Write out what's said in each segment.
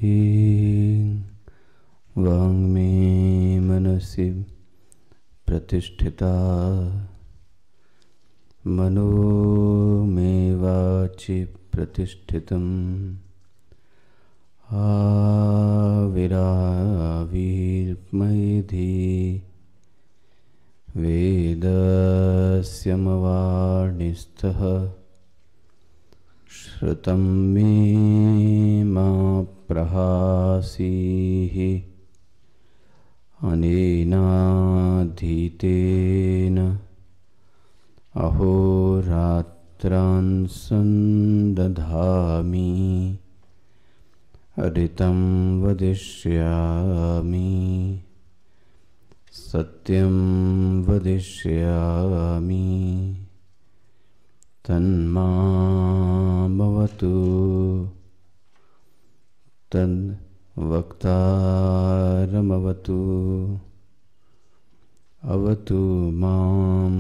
वाङ्मे मनसि प्रतिष्ठिता मनो मे वाचि प्रतिष्ठितम् आविराविर्मयिधि वेदस्य मवाणिस्थः श्रुतं मे मा प्रहासीः अनेनाधीतेन अहोरात्रान् सन्दधामि ऋतं वदिष्यामि सत्यं वदिष्यामि तन्मामवतु तद्वक्तारमवतु अवतु माम्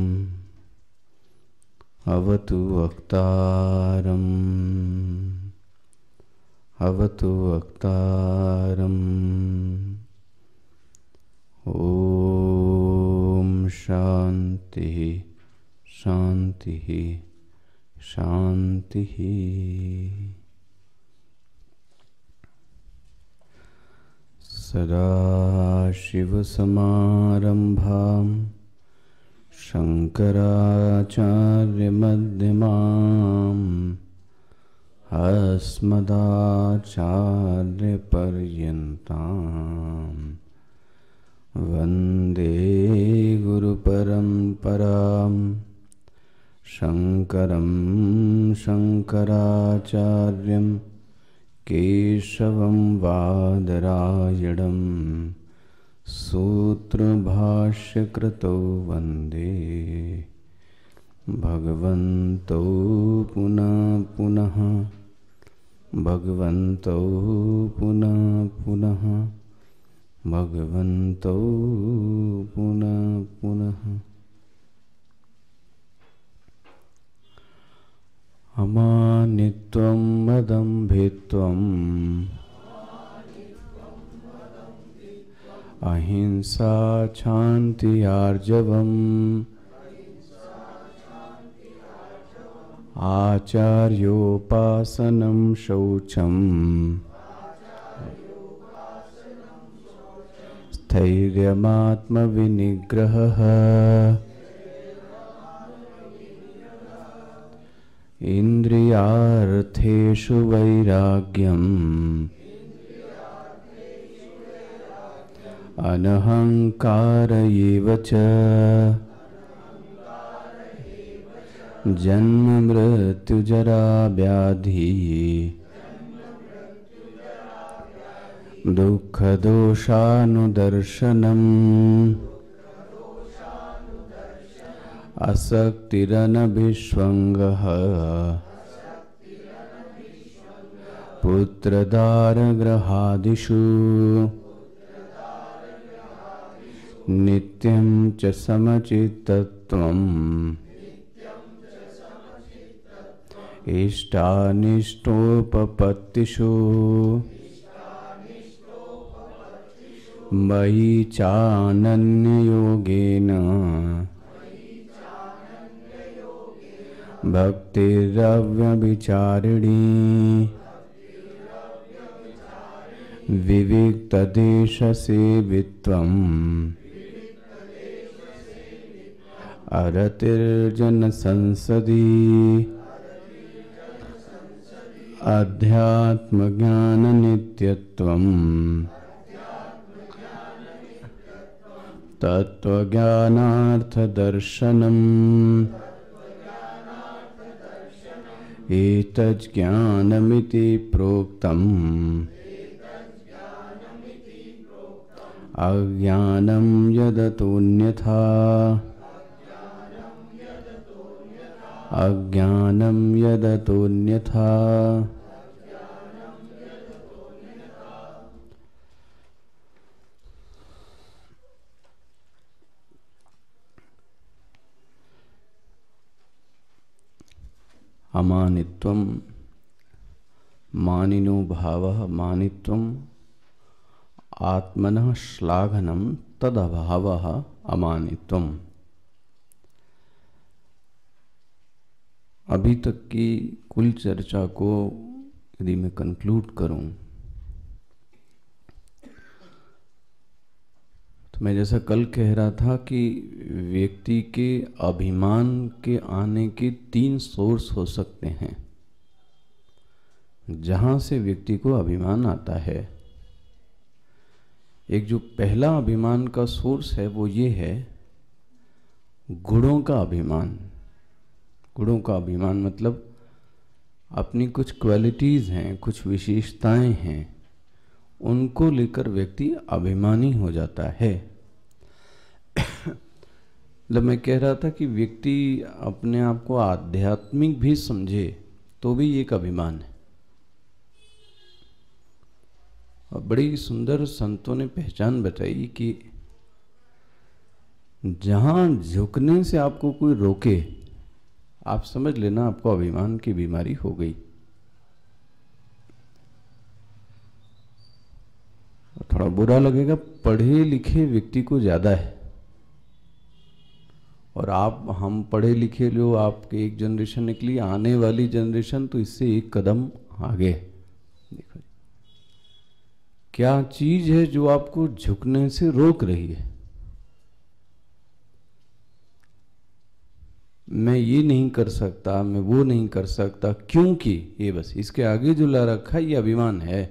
अवतु वक्तारम् अवतु वक्तारम् ॐ शान्तिः शान्तिः शान्तिः। सदाशिवसमारम्भां शङ्कराचार्यमध्यमाम् अस्मदाचार्यपर्यन्तां वन्दे गुरुपरम्परां शङ्करं शङ्कराचार्यं केशवं वादरायणं सूत्रभाष्यकृतौ वन्दे भगवन्तौ पुनः पुनः भगवन्तौ पुनः पुनः भगवन्तौ पुनः पुनः। अमानित्वं मदम्भित्वम् अहिंसा क्षान्तिरार्जवम् आचार्योपासनं शौचम् स्थैर्यमात्मविनिग्रहः इन्द्रियार्थेषु वैराग्यम् अनहङ्कार एव च जन्म मृत्युजरा व्याधि दुःखदोषानुदर्शनम् असक्तिरनभिष्वङ्गः पुत्रदारगृहादिषु नित्यं च समचित्तत्वम् इष्टानिष्टोपपत्तिषु मयि चानन्ययोगेन भक्तिरव्यभिचारिणी विविक्तदेशसेवित्वम् अरतिर्जनसंसदि अध्यात्मज्ञाननित्यत्वम् तत्त्वज्ञानार्थदर्शनम् एतज्ज्ञानमिति प्रोक्तम् अज्ञानं यदतोऽन्यथा अज्ञानं यदतोऽन्यथा अमानित्वम मानिनो भावः मानित्वम् आत्मनः श्लाघनम तदभावः अमानित्वम्। अभी तक की कुल चर्चा को यदि मैं कंक्लूड करूं तो मैं जैसा कल कह रहा था कि व्यक्ति के अभिमान के आने के 3 सोर्स हो सकते हैं जहां से व्यक्ति को अभिमान आता है। एक जो पहला अभिमान का सोर्स है वो ये है गुणों का अभिमान। गुणों का अभिमान मतलब अपनी कुछ क्वालिटीज हैं, कुछ विशेषताएं हैं, उनको लेकर व्यक्ति अभिमानी हो जाता है। मतलब मैं कह रहा था कि व्यक्ति अपने आप को आध्यात्मिक भी समझे तो भी एक अभिमान है। और बड़ी सुंदर संतों ने पहचान बताई कि जहां झुकने से आपको कोई रोके, आप समझ लेना आपको अभिमान की बीमारी हो गई। थोड़ा बुरा लगेगा, पढ़े लिखे व्यक्ति को ज्यादा है और हम पढ़े लिखे लोग, आपके एक जनरेशन निकली, आने वाली जनरेशन तो इससे एक कदम आगे। देखो क्या चीज है जो आपको झुकने से रोक रही है। मैं ये नहीं कर सकता, मैं वो नहीं कर सकता, क्योंकि ये बस इसके आगे जो ला रखा है ये अभिमान है।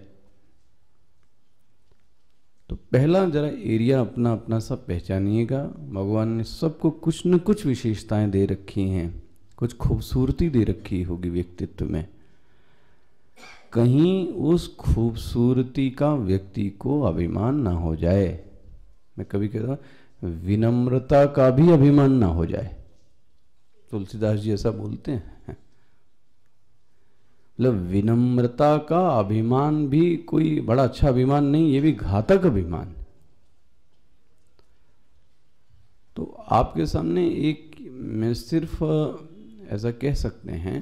तो पहला जरा एरिया अपना अपना सब पहचानिएगा। भगवान ने सबको कुछ न कुछ विशेषताएं दे रखी हैं, कुछ खूबसूरती दे रखी होगी व्यक्तित्व में। कहीं उस खूबसूरती का व्यक्ति को अभिमान ना हो जाए। मैं कभी कहता हूं विनम्रता का भी अभिमान ना हो जाए। तुलसीदास जी ऐसा बोलते हैं। मतलब विनम्रता का अभिमान भी कोई बड़ा अच्छा अभिमान नहीं, ये भी घातक अभिमान। तो आपके सामने एक, मैं सिर्फ ऐसा कह सकते हैं,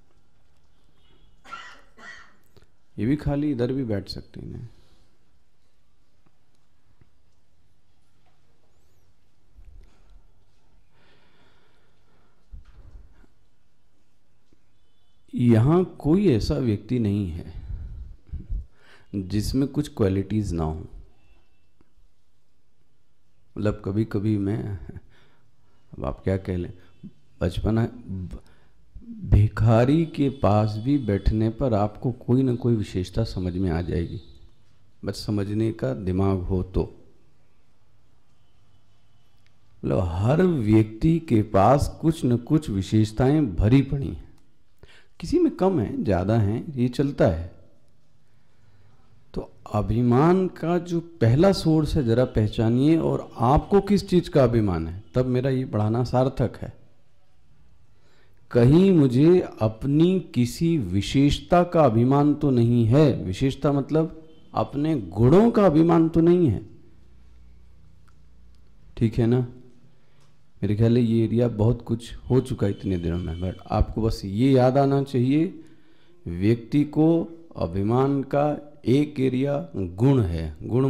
ये भी खाली इधर भी बैठ सकते हैं। यहां कोई ऐसा व्यक्ति नहीं है जिसमें कुछ क्वालिटीज ना हो। मतलब कभी कभी मैं, अब आप क्या कह लें, बचपना, भिखारी के पास भी बैठने पर आपको कोई ना कोई विशेषता समझ में आ जाएगी, बस समझने का दिमाग हो तो। मतलब हर व्यक्ति के पास कुछ न कुछ विशेषताएं भरी पड़ी हैं। किसी में कम है, ज्यादा है, ये चलता है। तो अभिमान का जो पहला सोर्स है जरा पहचानिए, और आपको किस चीज का अभिमान है, तब मेरा ये पढ़ाना सार्थक है। कहीं मुझे अपनी किसी विशेषता का अभिमान तो नहीं है। विशेषता मतलब अपने गुणों का अभिमान तो नहीं है। ठीक है ना? मेरे ख्याल है ये एरिया बहुत कुछ हो चुका है इतने दिनों में, बट आपको बस ये याद आना चाहिए, व्यक्ति को अभिमान का एक एरिया गुण है। गुण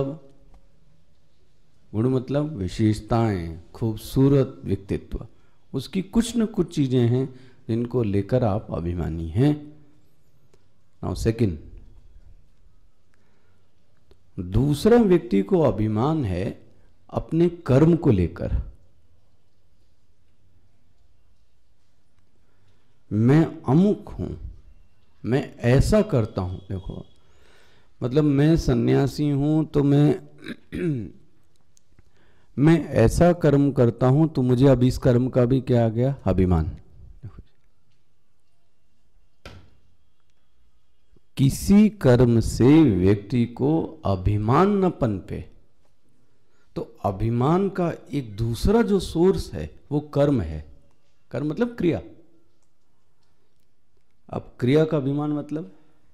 मतलब विशेषताएं, खूबसूरत व्यक्तित्व, उसकी कुछ न कुछ चीजें हैं जिनको लेकर आप अभिमानी हैं। नाउ सेकंड, दूसरा व्यक्ति को अभिमान है अपने कर्म को लेकर। मैं अमुक हूं, मैं ऐसा करता हूं। देखो, मतलब मैं सन्यासी हूं तो मैं ऐसा कर्म करता हूं, तो मुझे अब इस कर्म का भी क्या आ गया, अभिमान। किसी कर्म से व्यक्ति को अभिमान न पनपे, तो अभिमान का एक दूसरा जो सोर्स है वो कर्म है। कर्म मतलब क्रिया। अब क्रिया का अभिमान मतलब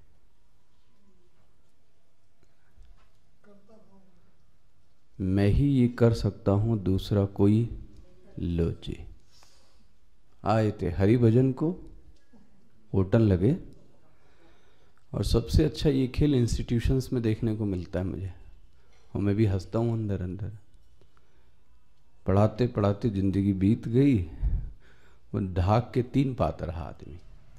मैं ही ये कर सकता हूं, दूसरा कोई लो जी। आए थे हरि भजन को, होटल लगे और सबसे अच्छा ये खेल इंस्टीट्यूशंस में देखने को मिलता है मुझे, और मैं भी हंसता हूँ अंदर अंदर। पढ़ाते पढ़ाते जिंदगी बीत गई, वो ढाक के 3 पात रहा आदमी।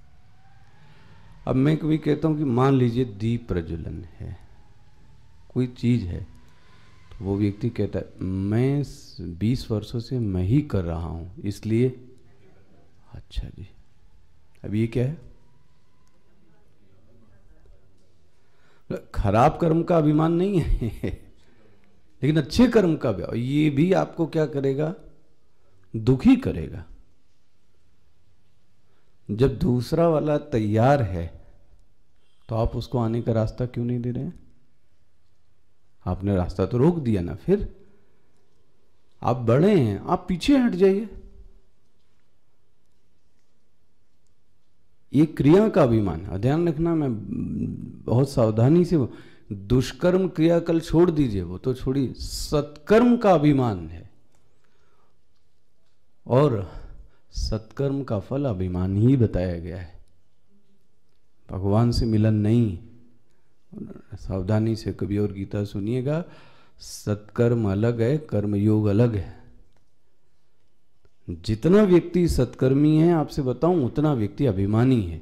अब मैं कभी कहता हूँ कि मान लीजिए दीप प्रज्वलन है, कोई चीज़ है, तो वो व्यक्ति कहता है मैं 20 वर्षों से मैं ही कर रहा हूँ, इसलिए अच्छा जी। अब ये क्या है? खराब कर्म का अभिमान नहीं है लेकिन अच्छे कर्म का भी, ये भी आपको क्या करेगा? दुखी करेगा। जब दूसरा वाला तैयार है तो आप उसको आने का रास्ता क्यों नहीं दे रहे हैं? आपने रास्ता तो रोक दिया ना। फिर आप बड़े हैं, आप पीछे हट जाइए। ये क्रिया का अभिमान है। ध्यान रखना, मैं बहुत सावधानी से, दुष्कर्म क्रियाकल छोड़ दीजिए, वो तो छोड़िए, सत्कर्म का अभिमान है। और सत्कर्म का फल अभिमान ही बताया गया है, भगवान से मिलन नहीं। सावधानी से कभी और गीता सुनिएगा, सत्कर्म अलग है, कर्मयोग अलग है। जितना व्यक्ति सत्कर्मी है, आपसे बताऊं, उतना व्यक्ति अभिमानी है।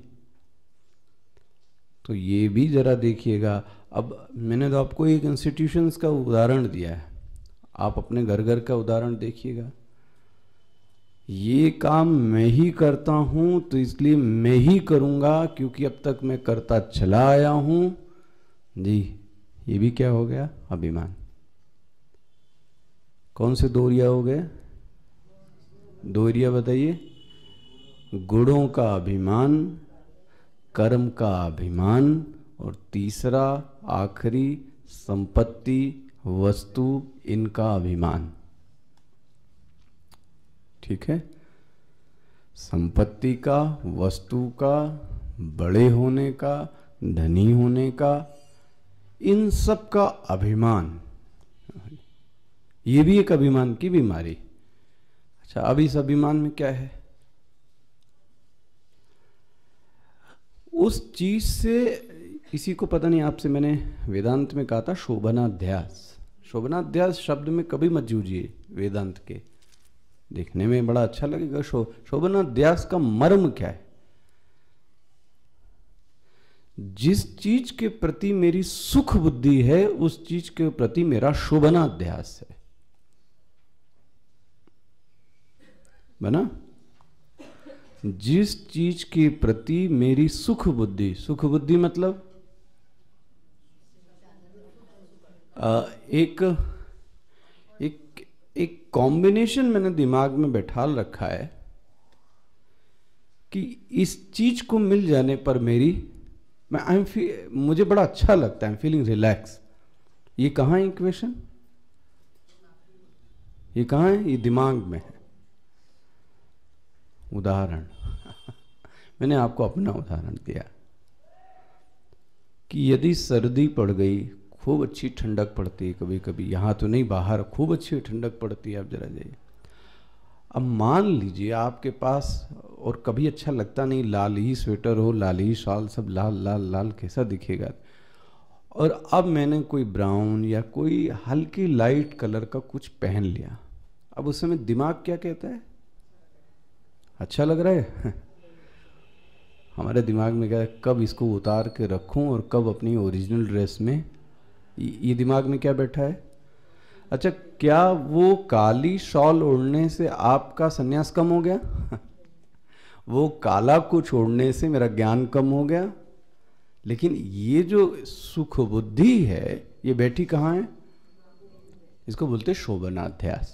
तो ये भी जरा देखिएगा। अब मैंने तो आपको एक इंस्टीट्यूशंस का उदाहरण दिया है, आप अपने घर घर का उदाहरण देखिएगा। ये काम मैं ही करता हूं तो इसलिए मैं ही करूंगा, क्योंकि अब तक मैं करता चला आया हूं जी। ये भी क्या हो गया? अभिमान। कौन से 2 एरिया हो गए? 2 एरिया बताइए। गुणों का अभिमान, कर्म का अभिमान, और तीसरा आखिरी संपत्ति, वस्तु, इनका अभिमान। ठीक है? संपत्ति का, वस्तु का, बड़े होने का, धनी होने का, इन सब का अभिमान, ये भी एक अभिमान की बीमारी। अच्छा, अब इस अभिमान में क्या है? उस चीज से, इसी को पता नहीं, आपसे मैंने वेदांत में कहा था शोभनाध्यास। शोभनाध्यास शब्द में कभी मत जूझिए, वेदांत के देखने में बड़ा अच्छा लगेगा। शोभनाध्यास का मर्म क्या है? जिस चीज के प्रति मेरी सुख बुद्धि है, उस चीज के प्रति मेरा शोभनाध्यास है। बना? जिस चीज के प्रति मेरी सुख बुद्धि, सुख बुद्धि मतलब एक कॉम्बिनेशन मैंने दिमाग में बैठाल रखा है कि इस चीज को मिल जाने पर मुझे बड़ा अच्छा लगता है, फीलिंग रिलैक्स। ये कहाँ है इक्वेशन? ये कहाँ है? ये दिमाग में है। उदाहरण मैंने आपको अपना उदाहरण दिया कि यदि सर्दी पड़ गई, खूब अच्छी ठंडक पड़ती है कभी कभी, यहाँ तो नहीं, बाहर खूब अच्छी ठंडक पड़ती है, आप जरा जाइए। अब मान लीजिए आपके पास, और कभी अच्छा लगता नहीं, लाल ही स्वेटर हो, लाल ही शॉल, सब लाल लाल लाल, कैसा दिखेगा। और अब मैंने कोई ब्राउन या कोई हल्की लाइट कलर का कुछ पहन लिया। अब उस समय दिमाग क्या कहता है? अच्छा लग रहा है। हमारे दिमाग में क्या है? कब इसको उतार के रखूं और कब अपनी ओरिजिनल ड्रेस में। ये दिमाग में क्या बैठा है? अच्छा, क्या वो काली शॉल ओढ़ने से आपका सन्यास कम हो गया? वो काला कुछ ओढ़ने से मेरा ज्ञान कम हो गया? लेकिन ये जो सुख बुद्धि है, ये बैठी कहाँ है? इसको बोलते शोभनाध्यास।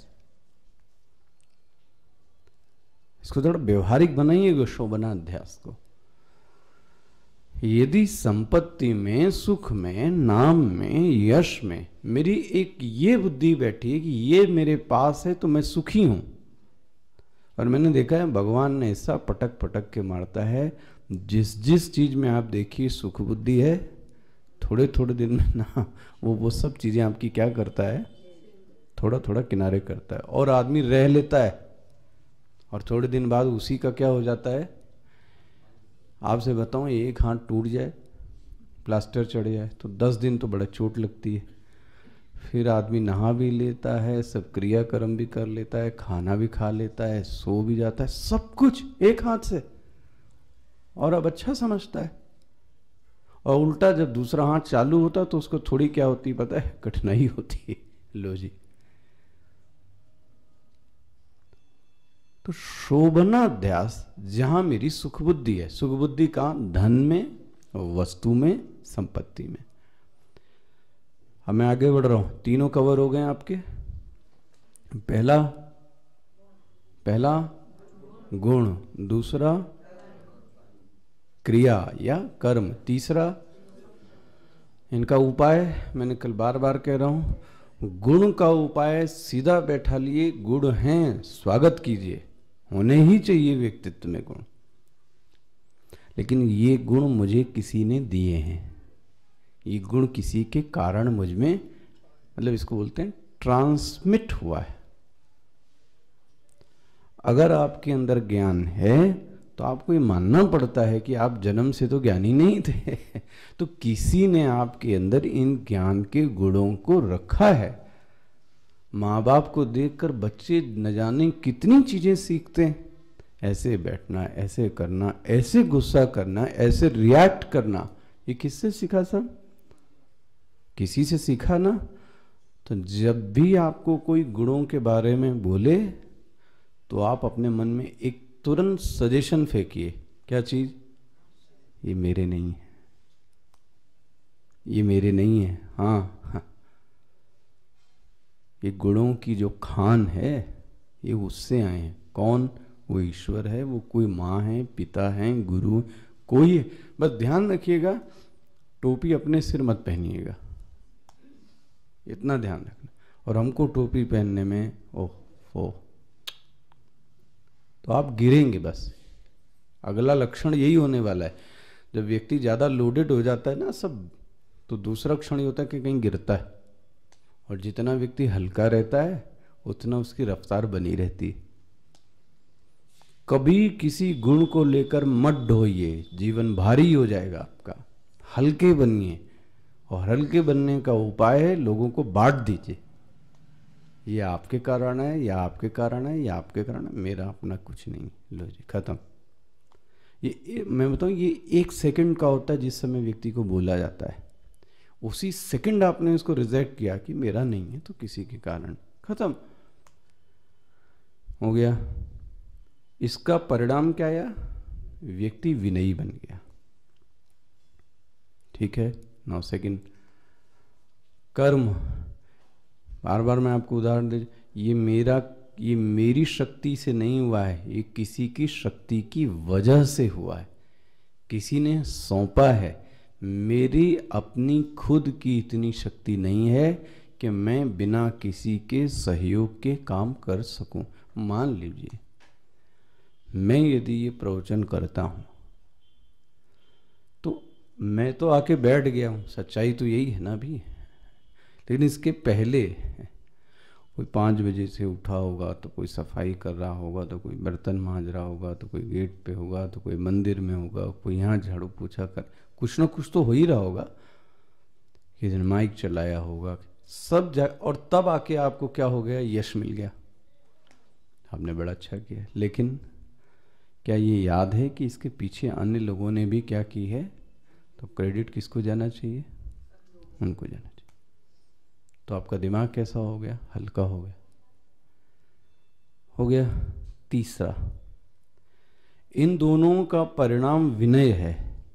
इसको थोड़ा व्यवहारिक बनाइएगा, शोभनाध्यास को। यदि संपत्ति में, सुख में, नाम में, यश में मेरी एक ये बुद्धि बैठी है कि ये मेरे पास है तो मैं सुखी हूं, और मैंने देखा है भगवान ने ऐसा पटक पटक के मारता है, जिस जिस चीज में आप देखिए सुख बुद्धि है, थोड़े थोड़े दिन में ना वो सब चीजें आपकी क्या करता है? थोड़ा थोड़ा किनारे करता है, और आदमी रह लेता है, और थोड़े दिन बाद उसी का क्या हो जाता है? आपसे बताऊं, एक हाथ टूट जाए, प्लास्टर चढ़ जाए तो 10 दिन तो बड़ा चोट लगती है। फिर आदमी नहा भी लेता है, सब क्रियाकर्म भी कर लेता है, खाना भी खा लेता है, सो भी जाता है, सब कुछ एक हाथ से, और अब अच्छा समझता है। और उल्टा जब दूसरा हाथ चालू होता तो उसको थोड़ी क्या होती पता है, कठिनाई होती है। लो जी, तो शोभनाध्यास जहां मेरी सुख बुद्धि है, सुख बुद्धि का धन में, वस्तु में, संपत्ति में। अब मैं आगे बढ़ रहा हूं, तीनों कवर हो गए आपके। पहला गुण, दूसरा क्रिया या कर्म, तीसरा इनका उपाय। मैंने कल बार बार कह रहा हूं, गुण का उपाय सीधा बैठा लिए, गुण हैं स्वागत कीजिए, होने ही चाहिए व्यक्तित्व में गुण। लेकिन ये गुण मुझे किसी ने दिए हैं, ये गुण किसी के कारण मुझ में, मतलब इसको बोलते हैं ट्रांसमिट हुआ है। अगर आपके अंदर ज्ञान है तो आपको ये मानना पड़ता है कि आप जन्म से तो ज्ञानी नहीं थे तो किसी ने आपके अंदर इन ज्ञान के गुणों को रखा है। माँ बाप को देखकर बच्चे न जाने कितनी चीजें सीखते हैं, ऐसे बैठना, ऐसे करना, ऐसे गुस्सा करना, ऐसे रिएक्ट करना, ये किससे सीखा सब? किसी से सीखा ना। तो जब भी आपको कोई गुणों के बारे में बोले तो आप अपने मन में एक तुरंत सजेशन फेंकिए, क्या चीज? ये मेरे नहीं है, ये मेरे नहीं है। हाँ, ये गुणों की जो खान है ये उससे आए हैं। कौन? वो ईश्वर है, वो कोई माँ है, पिता है, गुरु कोई है। बस ध्यान रखिएगा, टोपी अपने सिर मत पहनिएगा, इतना ध्यान रखना। और हमको टोपी पहनने में ओह तो आप गिरेंगे बस। अगला लक्षण यही होने वाला है। जब व्यक्ति ज़्यादा लोडेड हो जाता है ना सब, तो दूसरा क्षण ये होता है कि कहीं गिरता है। और जितना व्यक्ति हल्का रहता है उतना उसकी रफ्तार बनी रहती है। कभी किसी गुण को लेकर मत ढोइए, जीवन भारी हो जाएगा आपका। हल्के बनिए, और हल्के बनने का उपाय है लोगों को बांट दीजिए। ये आपके कारण है, या आपके कारण है, या आपके कारण है, मेरा अपना कुछ नहीं। लो जी, खत्म। ये मैं बताऊं, ये 1 सेकंड का होता है जिस समय व्यक्ति को बोला जाता है। उसी सेकंड आपने उसको रिजेक्ट किया कि मेरा नहीं है तो किसी के कारण, खत्म हो गया। इसका परिणाम क्या आया? व्यक्ति विनयी बन गया। ठीक है, 9 सेकंड। कर्म, बार बार मैं आपको उदाहरण दे, ये मेरी शक्ति से नहीं हुआ है, ये किसी की शक्ति की वजह से हुआ है, किसी ने सौंपा है। मेरी अपनी खुद की इतनी शक्ति नहीं है कि मैं बिना किसी के सहयोग के काम कर सकूं। मान लीजिए मैं यदि ये प्रवचन करता हूं तो मैं तो आके बैठ गया हूं, सच्चाई तो यही है ना भी। लेकिन इसके पहले कोई 5 बजे से उठा होगा, तो कोई सफाई कर रहा होगा, तो कोई बर्तन मांज रहा होगा, तो कोई गेट पे होगा, तो कोई मंदिर में होगा, कोई यहाँ झाड़ू पोछा कर, कुछ ना कुछ तो हो ही रहा होगा। किसी ने माइक चलाया होगा, सब और तब आके आपको क्या हो गया? यश मिल गया, आपने बड़ा अच्छा किया। लेकिन क्या ये याद है कि इसके पीछे अन्य लोगों ने भी क्या की है? तो क्रेडिट किसको जाना चाहिए? उनको जाना चाहिए। तो आपका दिमाग कैसा हो गया? हल्का हो गया। हो गया। तीसरा, इन दोनों का परिणाम विनय है।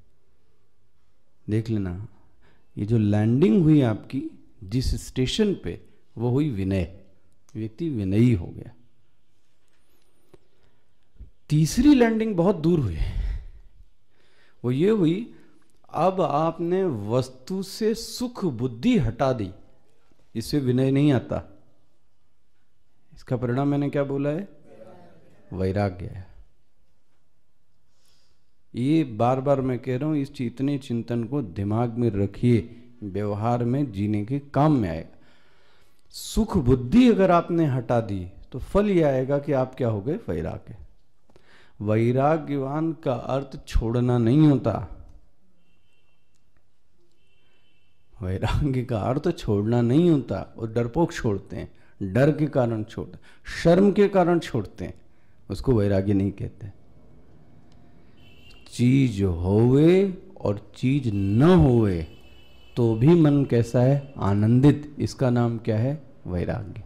देख लेना, ये जो लैंडिंग हुई आपकी जिस स्टेशन पे, वो हुई विनय। व्यक्ति विनयी हो गया। तीसरी लैंडिंग बहुत दूर हुई, वो ये हुई, अब आपने वस्तु से सुख बुद्धि हटा दी, इससे विनय नहीं आता। इसका परिणाम मैंने क्या बोला है? वैराग्य है। ये बार बार मैं कह रहा हूं, इस इतने चिंतन को दिमाग में रखिए, व्यवहार में जीने के काम में आएगा। सुख बुद्धि अगर आपने हटा दी तो फल ये आएगा कि आप क्या हो गए? वैराग्य। वैराग्यवान का अर्थ छोड़ना नहीं होता। वैराग्य का अर्थ छोड़ना नहीं होता, वो डरपोक छोड़ते हैं, डर के कारण छोड़ते, शर्म के कारण छोड़ते हैं, उसको वैराग्य नहीं कहते। चीज होवे और चीज न होवे तो भी मन कैसा है? आनंदित। इसका नाम क्या है? वैराग्य।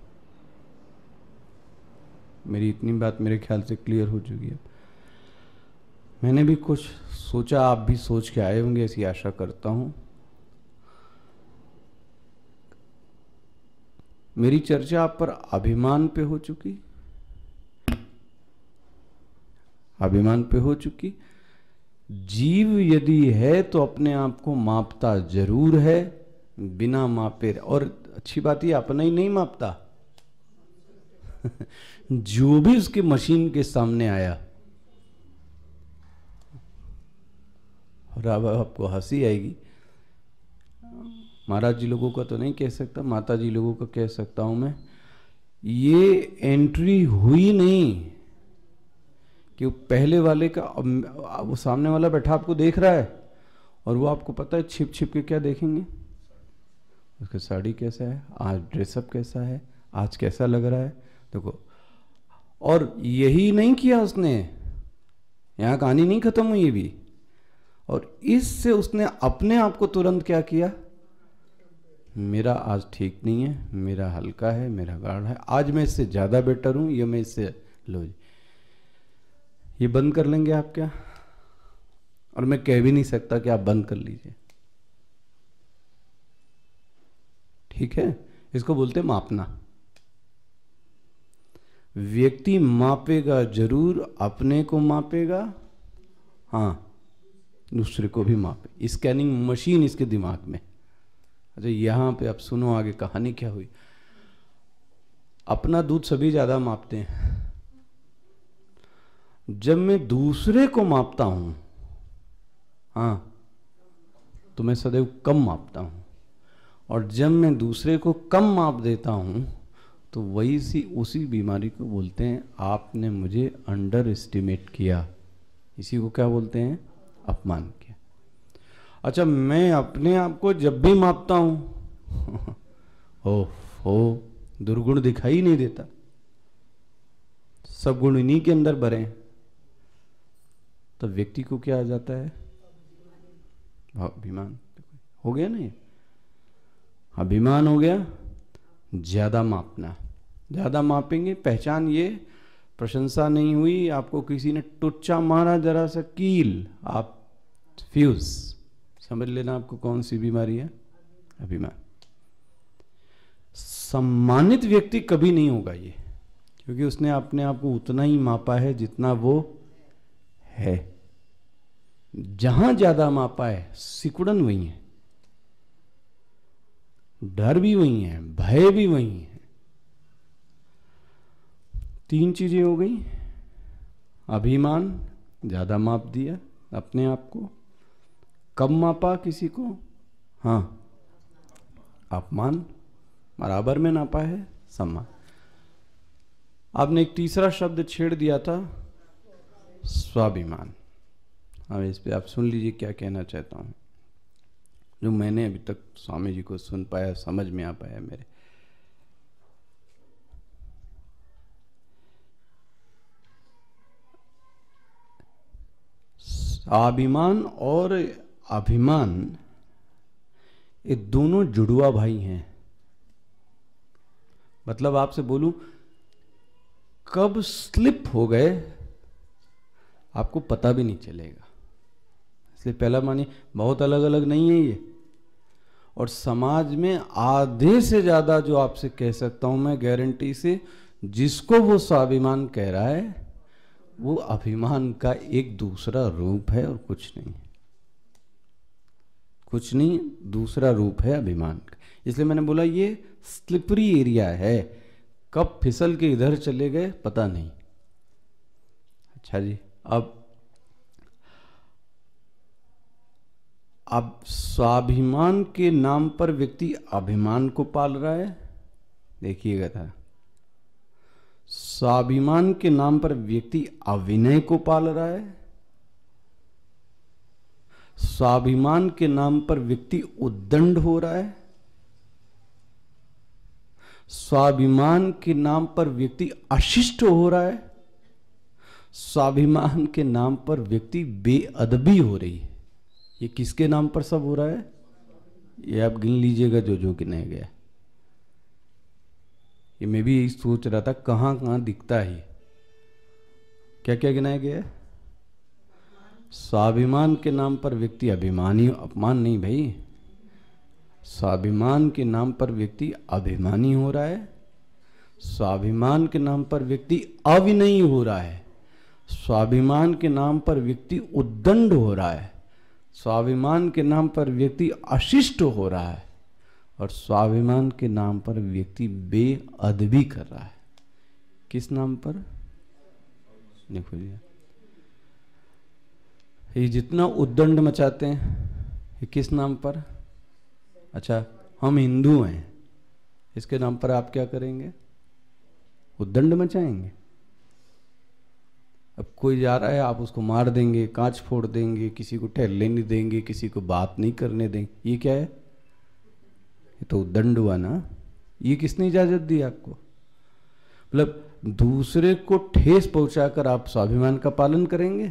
मेरी इतनी बात मेरे ख्याल से क्लियर हो चुकी है। मैंने भी कुछ सोचा, आप भी सोच के आए होंगे, ऐसी आशा करता हूं। मेरी चर्चा आप पर अभिमान पे हो चुकी, अभिमान पे हो चुकी। जीव यदि है तो अपने आप को मापता जरूर है, बिना मापे। और अच्छी बात ये अपना ही नहीं मापता जो भी उसके मशीन के सामने आया। और अब आपको हंसी आएगी, महाराज जी लोगों का तो नहीं कह सकता, माता जी लोगों का कह सकता हूं मैं। ये एंट्री हुई नहीं कि वो पहले वाले का, वो सामने वाला बैठा आपको देख रहा है और वो आपको पता है छिप छिप के क्या देखेंगे, उसकी साड़ी कैसा है, आज ड्रेसअप कैसा है, आज कैसा लग रहा है, देखो। और यही नहीं किया उसने, यहाँ कहानी नहीं खत्म हुई भी। और इससे उसने अपने आप को तुरंत क्या किया? मेरा आज ठीक नहीं है, मेरा हल्का है, मेरा गाढ़ा है, आज मैं इससे ज्यादा बेटर हूं, ये मैं इससे, लो जी ये बंद कर लेंगे आप क्या? और मैं कह भी नहीं सकता कि आप बंद कर लीजिए, ठीक है? इसको बोलते मापना। व्यक्ति मापेगा जरूर, अपने को मापेगा, हाँ दूसरे को भी मापे। स्कैनिंग मशीन इसके दिमाग में। अच्छा यहां पे आप सुनो आगे कहानी क्या हुई। अपना दूध सभी ज्यादा मापते हैं, जब मैं दूसरे को मापता हूं, हाँ तो मैं सदैव कम मापता हूं। और जब मैं दूसरे को कम माप देता हूं तो वही सी उसी बीमारी को बोलते हैं आपने मुझे अंडर एस्टिमेट किया। इसी को क्या बोलते हैं? अपमान किया। अच्छा मैं अपने आप को जब भी मापता हूं हो दुर्गुण दिखाई नहीं देता, सब गुण इन्हीं के अंदर भरे हैं। तो व्यक्ति को क्या आ जाता है? अभिमान हो गया ना, ये अभिमान हो गया। ज्यादा मापना, ज्यादा मापेंगे, पहचान ये प्रशंसा नहीं हुई, आपको किसी ने टुच्चा मारा जरा सा कील, आप फ्यूज, समझ लेना आपको कौन सी बीमारी है? अभिमान। सम्मानित व्यक्ति कभी नहीं होगा ये, क्योंकि उसने अपने आप को उतना ही मापा है जितना वो है। जहां ज्यादा मापा है सिकुड़न वही है, डर भी वही है, भय भी वही है। तीन चीजें हो गई। अभिमान, ज्यादा माप दिया अपने आप को, कम मापा किसी को, हाँ अपमान, बराबर में नापा है, सम्मान। आपने एक तीसरा शब्द छेड़ दिया था, स्वाभिमान। अब इस पे आप सुन लीजिए क्या कहना चाहता हूं, जो मैंने अभी तक स्वामी जी को सुन पाया, समझ में आ पाया मेरे। स्वाभिमान और अभिमान ये दोनों जुड़वा भाई हैं। मतलब आपसे बोलूं कब स्लिप हो गए आपको पता भी नहीं चलेगा। इसलिए पहला मानिए बहुत अलग अलग नहीं है ये। और समाज में आधे से ज्यादा जो आपसे कह सकता हूं मैं गारंटी से, जिसको वो स्वाभिमान कह रहा है वो अभिमान का एक दूसरा रूप है और कुछ नहीं, कुछ नहीं, दूसरा रूप है अभिमान का। इसलिए मैंने बोला ये स्लिपरी एरिया है, कब फिसल के इधर चले गए पता नहीं। अच्छा जी, अब स्वाभिमान के नाम पर व्यक्ति अभिमान को पाल रहा है। देखिएगा था, स्वाभिमान के नाम पर व्यक्ति अविनय को पाल रहा है। स्वाभिमान के नाम पर व्यक्ति उद्दंड हो रहा है, स्वाभिमान के नाम पर व्यक्ति अशिष्ट हो रहा है, स्वाभिमान के नाम पर व्यक्ति बेअदबी हो रही है। ये किसके नाम पर सब हो रहा है? ये आप गिन लीजिएगा जो जो गिनाया गया। ये मैं भी यही सोच रहा था कहां कहां दिखता है, क्या क्या गिनाया गया है? स्वाभिमान के नाम पर व्यक्ति अभिमानी, अपमान नहीं भाई, स्वाभिमान के नाम पर व्यक्ति अभिमानी हो रहा है, स्वाभिमान के नाम पर व्यक्ति अविनयी हो रहा है, स्वाभिमान के नाम पर व्यक्ति उद्दंड हो रहा है, स्वाभिमान के नाम पर व्यक्ति अशिष्ट हो रहा है, और स्वाभिमान के नाम पर व्यक्ति बेअदबी कर रहा है। किस नाम पर? देखो ये जितना उद्दंड मचाते हैं ये किस नाम पर? अच्छा, हम हिंदू हैं, इसके नाम पर आप क्या करेंगे? उद्दंड मचाएंगे। अब कोई जा रहा है, आप उसको मार देंगे, कांच फोड़ देंगे, किसी को टहलने नहीं देंगे, किसी को बात नहीं करने देंगे। ये क्या है? ये तो उद्दंड हुआ ना। ये किसने इजाजत दी आपको? मतलब दूसरे को ठेस पहुंचाकर आप स्वाभिमान का पालन करेंगे?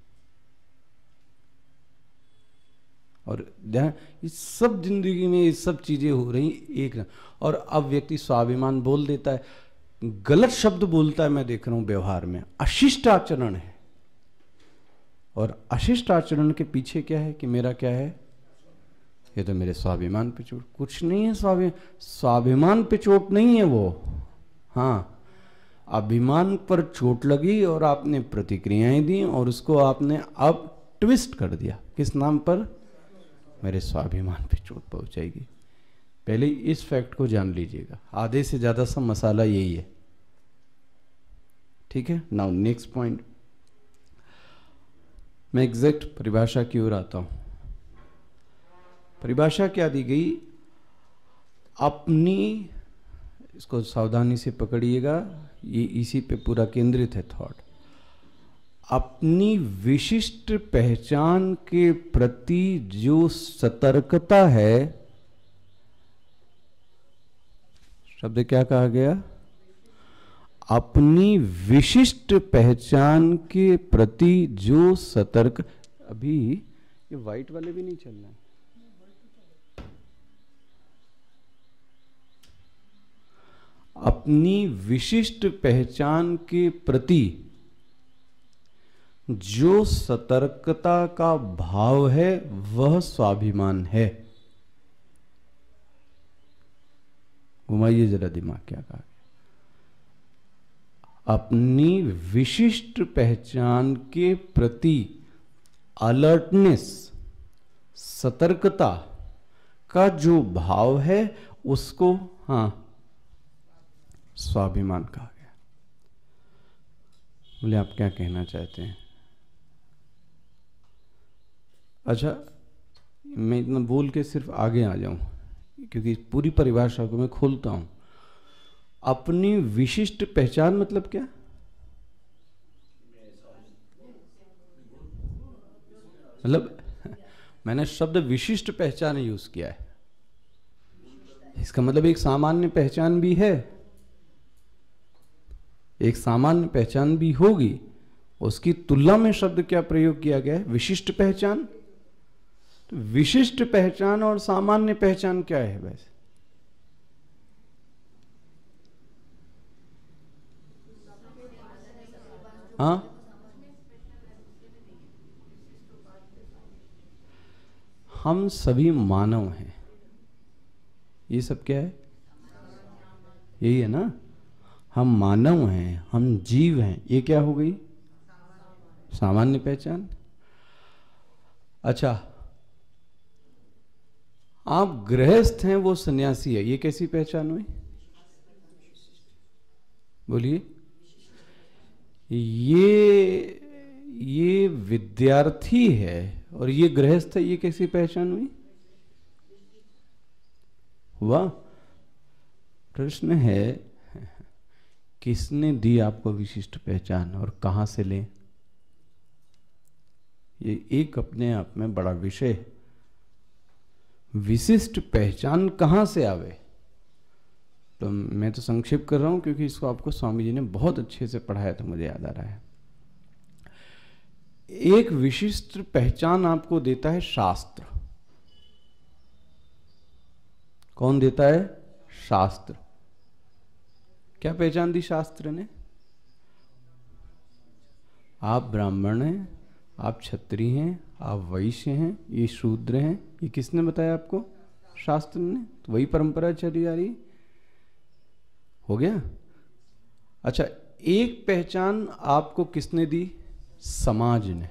और ये सब जिंदगी में ये सब चीजें हो रही एक ना। और अब व्यक्ति स्वाभिमान बोल देता है, गलत शब्द बोलता है, मैं देख रहा हूं व्यवहार में, अशिष्ट आचरण है। और अशिष्ट आचरण के पीछे क्या है कि मेरा क्या है? ये तो मेरे स्वाभिमान पे चोट। कुछ नहीं है, स्वाभिमान पे चोट नहीं है वो, हाँ अभिमान पर चोट लगी और आपने प्रतिक्रियाएं दी और उसको आपने अब ट्विस्ट कर दिया। किस नाम पर? मेरे स्वाभिमान पे चोट पहुंचाएगी। पहले इस फैक्ट को जान लीजिएगा, आधे से ज्यादा सब मसाला यही है। ठीक है, नाउ नेक्स्ट पॉइंट, मैं एग्जैक्ट परिभाषा की ओर आता हूं। परिभाषा क्या दी गई? अपनी, इसको सावधानी से पकड़िएगा, ये इसी पे पूरा केंद्रित है थॉट। अपनी विशिष्ट पहचान के प्रति जो सतर्कता है, शब्द क्या कहा गया? अपनी विशिष्ट पहचान के प्रति जो सतर्क। अभी ये व्हाइट वाले भी नहीं चल रहे हैं। अपनी विशिष्ट पहचान के प्रति जो सतर्कता का भाव है वह स्वाभिमान है। घुमाइए जरा दिमाग, क्या कहा? अपनी विशिष्ट पहचान के प्रति अलर्टनेस, सतर्कता का जो भाव है उसको हाँ स्वाभिमान कहा गया। बोले आप क्या कहना चाहते हैं? अच्छा, मैं इतना बोल के सिर्फ आगे आ जाऊं क्योंकि पूरी परिभाषा को मैं खोलता हूं। अपनी विशिष्ट पहचान मतलब क्या? मतलब मैंने शब्द विशिष्ट पहचान यूज किया है, इसका मतलब एक सामान्य पहचान भी है, एक सामान्य पहचान भी होगी, उसकी तुलना में शब्द क्या प्रयोग किया गया है? विशिष्ट पहचान। तो विशिष्ट पहचान और सामान्य पहचान क्या है वैसे? हाँ, हम सभी मानव हैं, ये सब क्या है? यही है ना, हम मानव हैं, हम जीव हैं, ये क्या हो गई? सामान्य पहचान। अच्छा, आप गृहस्थ हैं, वो सन्यासी है, ये कैसी पहचान हुई? बोलिए। ये विद्यार्थी है और ये गृहस्थ है, ये कैसी पहचान हुई? हुआ? प्रश्न है किसने दी आपको विशिष्ट पहचान और कहां से ले? ये एक अपने आप में बड़ा विषय है। विशिष्ट पहचान कहाँ से आवे, तो मैं तो संक्षेप कर रहा हूँ क्योंकि इसको आपको स्वामी जी ने बहुत अच्छे से पढ़ाया था, मुझे याद आ रहा है। एक विशिष्ट पहचान आपको देता है शास्त्र। कौन देता है? शास्त्र। क्या पहचान दी शास्त्र ने? आप ब्राह्मण हैं, आप क्षत्रिय हैं, आप वैश्य हैं, ये शूद्र हैं, ये किसने बताया आपको? शास्त्र ने। तो वही परंपरा चली आ रही। हो गया। अच्छा, एक पहचान आपको किसने दी? समाज ने।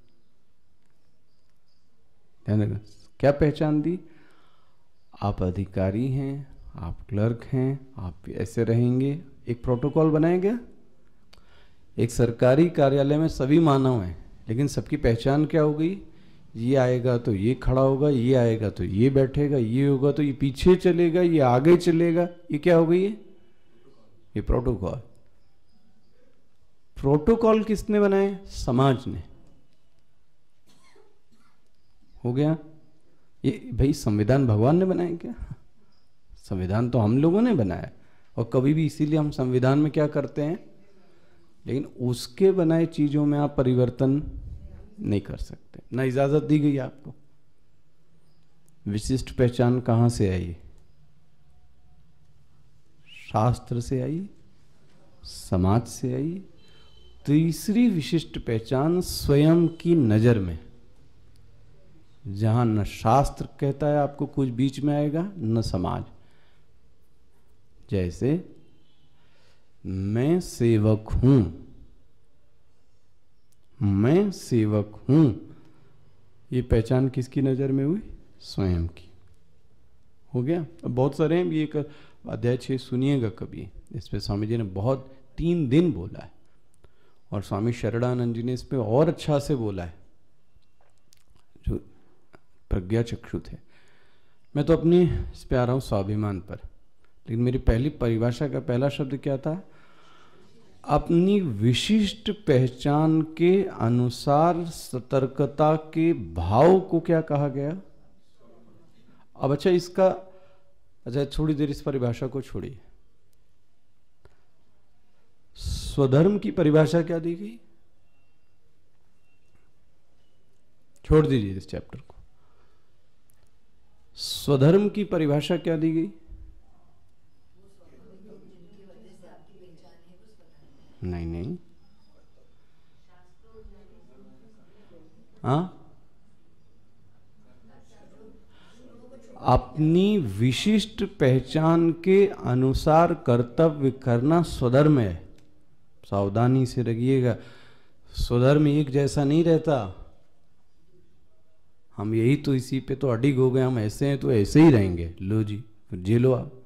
ध्यान रखना, क्या पहचान दी? आप अधिकारी हैं, आप क्लर्क हैं, आप ऐसे रहेंगे। एक प्रोटोकॉल बनाया गया। एक सरकारी कार्यालय में सभी मानव हैं, लेकिन सबकी पहचान क्या हो गई? ये आएगा तो ये खड़ा होगा, ये आएगा तो ये बैठेगा, ये होगा तो ये पीछे चलेगा, ये आगे चलेगा। ये क्या हो गई? ये प्रोटोकॉल। प्रोटोकॉल किसने बनाए? समाज ने। हो गया। ये भाई संविधान भगवान ने बनाया क्या? संविधान तो हम लोगों ने बनाया, और कभी भी इसीलिए हम संविधान में क्या करते हैं, लेकिन उसके बनाए चीजों में आप परिवर्तन नहीं कर सकते, ना इजाजत दी गई आपको। विशिष्ट पहचान कहां से आई? शास्त्र से आई, समाज से आई। तीसरी विशिष्ट पहचान स्वयं की नजर में, जहां न शास्त्र कहता है आपको कुछ बीच में आएगा, न समाज। जैसे मैं सेवक हूं, मैं सेवक हूं, ये पहचान किसकी नजर में हुई? स्वयं की। हो गया। अब बहुत सारे हैं, ये अध्याय 6 सुनिएगा कभी, इस पे स्वामी जी ने बहुत 3 दिन बोला है, और स्वामी शरणानंद जी ने इस पे और अच्छा से बोला है, जो प्रज्ञा चक्षु थे। मैं तो अपनी इस पे आ रहा हूं स्वाभिमान पर, लेकिन मेरी पहली परिभाषा का पहला शब्द क्या था? अपनी विशिष्ट पहचान के अनुसार सतर्कता के भाव को क्या कहा गया? अब अच्छा, इसका अच्छा थोड़ी देर इस परिभाषा को छोड़िए। स्वधर्म की परिभाषा क्या दी गई? छोड़ दीजिए इस चैप्टर को। स्वधर्म की परिभाषा क्या दी गई? नहीं नहीं, हाँ, अपनी विशिष्ट पहचान के अनुसार कर्तव्य करना स्वधर्म है। सावधानी से रखिएगा, स्वधर्म एक जैसा नहीं रहता। हम यही तो इसी पे तो अडिग हो गए, हम ऐसे हैं तो ऐसे ही रहेंगे। लो जी, जी लो आप।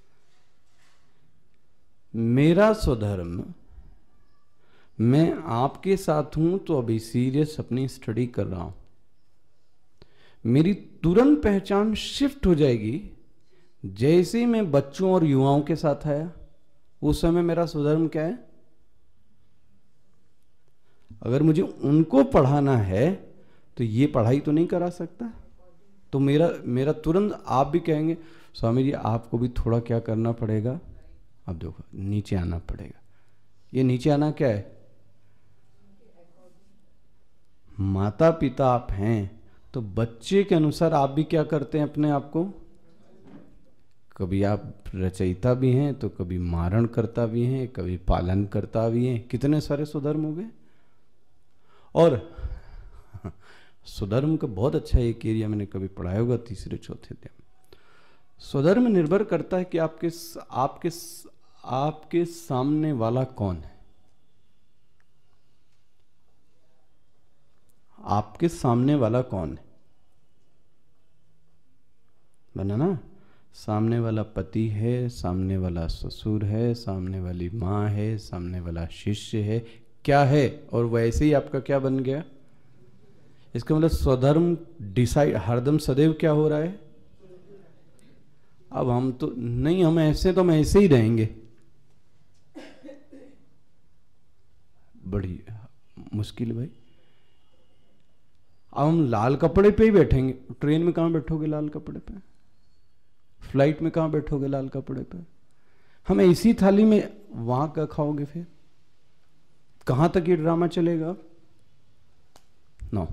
मेरा स्वधर्म, मैं आपके साथ हूं तो अभी सीरियस अपनी स्टडी कर रहा हूं, मेरी तुरंत पहचान शिफ्ट हो जाएगी जैसे ही मैं बच्चों और युवाओं के साथ आया। उस समय मेरा स्वधर्म क्या है? अगर मुझे उनको पढ़ाना है तो ये पढ़ाई तो नहीं करा सकता, तो मेरा तुरंत आप भी कहेंगे स्वामी जी आपको भी थोड़ा क्या करना पड़ेगा, अब देखो नीचे आना पड़ेगा। ये नीचे आना क्या है? माता पिता आप हैं तो बच्चे के अनुसार आप भी क्या करते हैं अपने आप को? कभी आप रचयिता भी हैं तो कभी मारण करता भी हैं, कभी पालन करता भी हैं। कितने सारे स्वधर्म हो गए। और स्वधर्म का बहुत अच्छा एक एरिया मैंने कभी पढ़ाया होगा, तीसरे चौथे दिन। स्वधर्म निर्भर करता है कि आपके सामने वाला कौन है। आपके सामने वाला कौन है? बना ना? सामने वाला पति है, सामने वाला ससुर है, सामने वाली माँ है, सामने वाला शिष्य है, क्या है? और वैसे ही आपका क्या बन गया? इसका मतलब स्वधर्म डिसाइड हरदम सदैव क्या हो रहा है? अब हम तो नहीं, हम ऐसे तो हम ऐसे ही रहेंगे। बड़ी मुश्किल भाई। अब हम लाल कपड़े पे ही बैठेंगे, ट्रेन में कहाँ बैठोगे लाल कपड़े पे, फ्लाइट में कहाँ बैठोगे लाल कपड़े पे, हम इसी थाली में वहां क्या खाओगे, फिर कहां तक ये ड्रामा चलेगा? नो,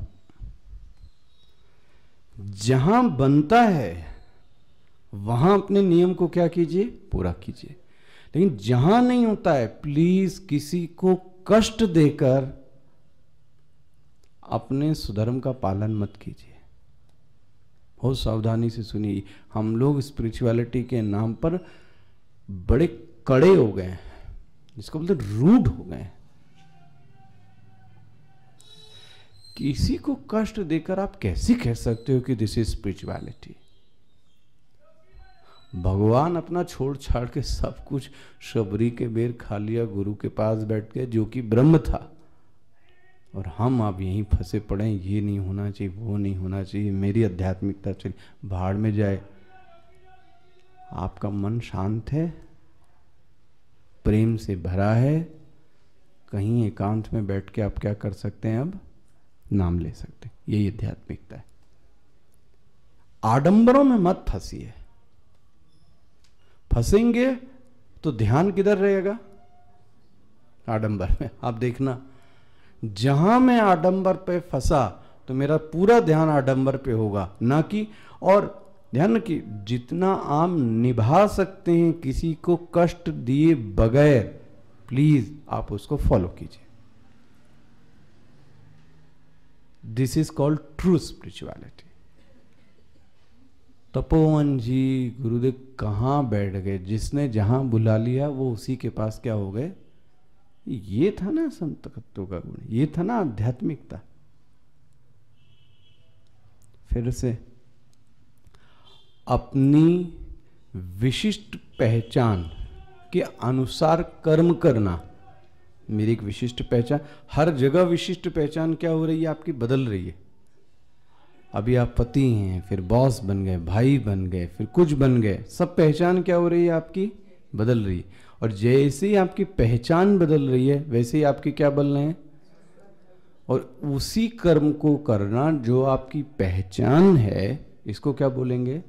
जहां बनता है वहां अपने नियम को क्या कीजिए, पूरा कीजिए। लेकिन जहां नहीं होता है, प्लीज किसी को कष्ट देकर अपने सुधर्म का पालन मत कीजिए। बहुत सावधानी से सुनिए। हम लोग स्पिरिचुअलिटी के नाम पर बड़े कड़े हो गए हैं, जिसको बोलते रूड हो गए हैं। किसी को कष्ट देकर आप कैसे कह सकते हो कि दिस इज स्पिरिचुअलिटी? भगवान अपना छोड़ छाड़ के सब कुछ शबरी के बेर खा लिया, गुरु के पास बैठ गए जो कि ब्रह्म था, और हम अब यहीं फंसे पड़े हैं, ये नहीं होना चाहिए, वो नहीं होना चाहिए, मेरी आध्यात्मिकता चली भाड़ में जाए। आपका मन शांत है, प्रेम से भरा है, कहीं एकांत में बैठ के आप क्या कर सकते हैं, अब नाम ले सकते हैं। यही आध्यात्मिकता है। आडंबरों में मत फंसिए, फंसेंगे तो ध्यान किधर रहेगा? आडंबर में। आप देखना, जहां मैं आडंबर पे फंसा तो मेरा पूरा ध्यान आडंबर पे होगा, ना कि, और ध्यान रखिए, जितना आप निभा सकते हैं किसी को कष्ट दिए बगैर, प्लीज आप उसको फॉलो कीजिए। This is called true spirituality. Tapovan ji Gurudev कहाँ बैठ गए, जिसने जहां बुला लिया वो उसी के पास क्या हो गए? ये था ना संतत्व का गुण, ये था ना आध्यात्मिकता। फिर से अपनी विशिष्ट पहचान के अनुसार कर्म करना। मेरी एक विशिष्ट पहचान, हर जगह विशिष्ट पहचान क्या हो रही है आपकी? बदल रही है। अभी आप पति हैं, फिर बॉस बन गए, भाई बन गए, फिर कुछ बन गए, सब पहचान क्या हो रही है आपकी? बदल रही है। और जैसे ही आपकी पहचान बदल रही है वैसे ही आपके क्या बदल रहे हैं? और उसी कर्म को करना जो आपकी पहचान है, इसको क्या बोलेंगे?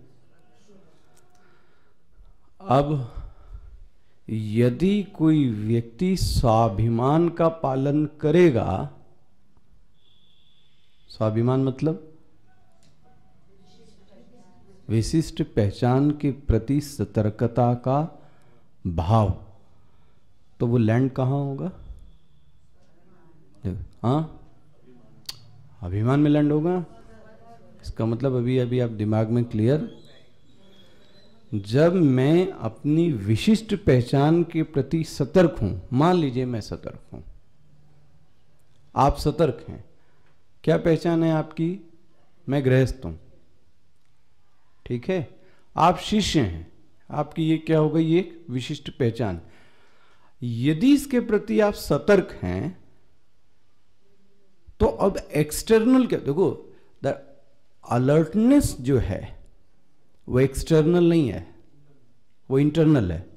अब यदि कोई व्यक्ति स्वाभिमान का पालन करेगा, स्वाभिमान मतलब विशिष्ट पहचान के प्रति सतर्कता का भाव, तो वो लैंड कहां होगा? हाँ, अभिमान में लैंड होगा। इसका मतलब अभी अभी आप दिमाग में क्लियर, जब मैं अपनी विशिष्ट पहचान के प्रति सतर्क हूं, मान लीजिए मैं सतर्क हूं, आप सतर्क हैं, क्या पहचान है आपकी? मैं गृहस्थ हूं, ठीक है, आप शिष्य हैं, आपकी ये क्या हो गई? ये विशिष्ट पहचान। यदि इसके प्रति आप सतर्क हैं तो अब एक्सटर्नल क्या, देखो, द अलर्टनेस जो है वो एक्सटर्नल नहीं है, वो इंटरनल है।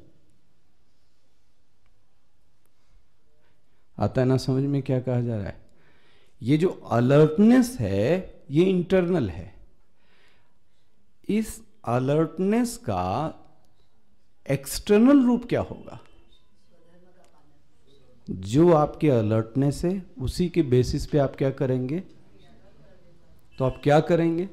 आता है ना समझ में क्या कहा जा रहा है? ये जो अलर्टनेस है ये इंटरनल है। इस अलर्टनेस का एक्सटर्नल रूप क्या होगा? जो आपके अलर्टनेस है उसी के बेसिस पे आप क्या करेंगे? तो आप क्या करेंगे?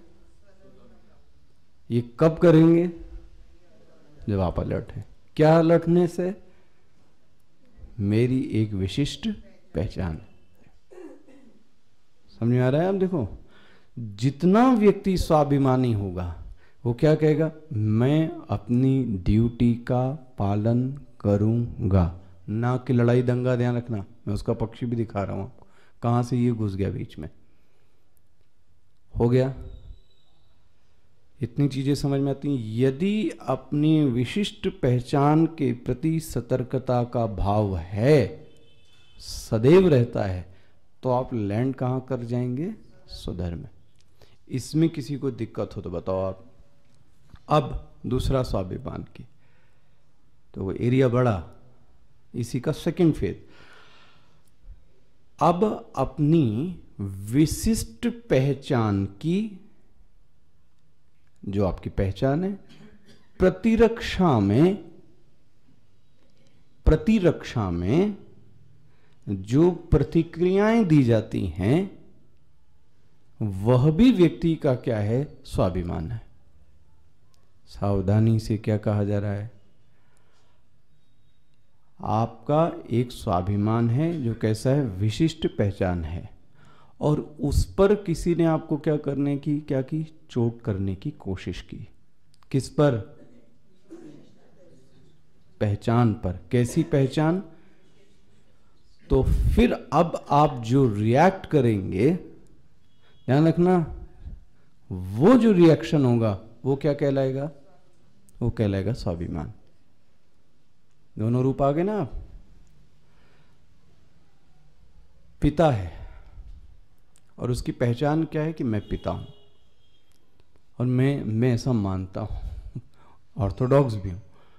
ये कब करेंगे? जब आप अलर्ट हैं। क्या अलर्टनेस है? मेरी एक विशिष्ट पहचान। समझ में आ रहा है? आप देखो, जितना व्यक्ति स्वाभिमानी होगा वो क्या कहेगा? मैं अपनी ड्यूटी का पालन करूंगा। ना कि लड़ाई दंगा, ध्यान रखना, मैं उसका पक्ष भी दिखा रहा हूं आपको। कहां से ये घुस गया बीच में? हो गया? इतनी चीजें समझ में आती हैं। यदि अपनी विशिष्ट पहचान के प्रति सतर्कता का भाव है, सदैव रहता है, तो आप लैंड कहां कर जाएंगे? सुधर में। इसमें किसी को दिक्कत हो तो बताओ आप। अब दूसरा स्वाभिमान की, तो वो एरिया बड़ा, इसी का सेकंड फेज। अब अपनी विशिष्ट पहचान की, जो आपकी पहचान है, प्रतिरक्षा में जो प्रतिक्रियाएं दी जाती हैं, वह भी व्यक्ति का क्या है? स्वाभिमान है। सावधानी से क्या कहा जा रहा है? आपका एक स्वाभिमान है जो कैसा है? विशिष्ट पहचान है। और उस पर किसी ने आपको क्या करने की, क्या की? चोट करने की कोशिश की। किस पर? पहचान पर। कैसी पहचान? तो फिर अब आप जो रिएक्ट करेंगे, ध्यान रखना, वो जो रिएक्शन होगा वो क्या कहलाएगा? वो कहलाएगा स्वाभिमान। दोनों रूप आ गए ना आप? पिता है और उसकी पहचान क्या है? कि मैं पिता हूं और मैं ऐसा मानता हूं, ऑर्थोडॉक्स भी हूं।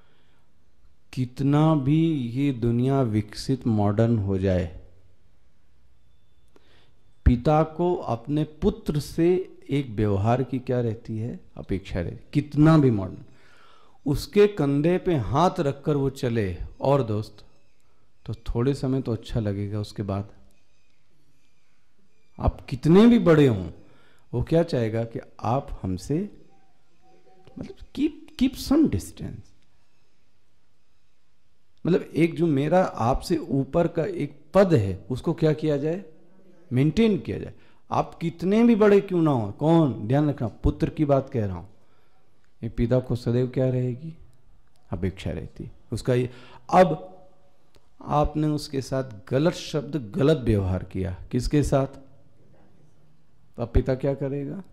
कितना भी ये दुनिया विकसित मॉडर्न हो जाए, पिता को अपने पुत्र से एक व्यवहार की क्या रहती है? अपेक्षा रहती। कितना भी मॉडर्न, उसके कंधे पे हाथ रखकर वो चले और दोस्त, तो थोड़े समय तो अच्छा लगेगा, उसके बाद आप कितने भी बड़े हों, वो क्या चाहेगा? कि आप हमसे, मतलब कीप सम डिस्टेंस। मतलब एक जो मेरा आपसे ऊपर का एक पद है, उसको क्या किया जाए? मेंटेन किया जाए। आप कितने भी बड़े क्यों ना हो। कौन? ध्यान रखना, पुत्र की बात कह रहा हूं। ये पिता को सदैव क्या रहेगी? अपेक्षा रहती उसका। ये अब आपने उसके साथ गलत शब्द, गलत व्यवहार किया, किसके साथ? तो अब पिता क्या करेगा?